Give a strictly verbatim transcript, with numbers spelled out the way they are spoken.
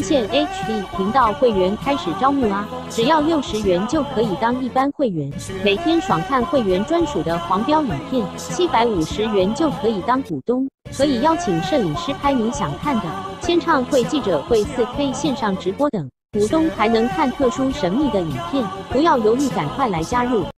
线 H D 频道会员开始招募啦！只要六十元就可以当一般会员，每天爽看会员专属的黄标影片；七百五十元就可以当股东，可以邀请摄影师拍你想看的签唱会、记者会、四 K 线上直播等。股东还能看特殊神秘的影片，不要犹豫，赶快来加入！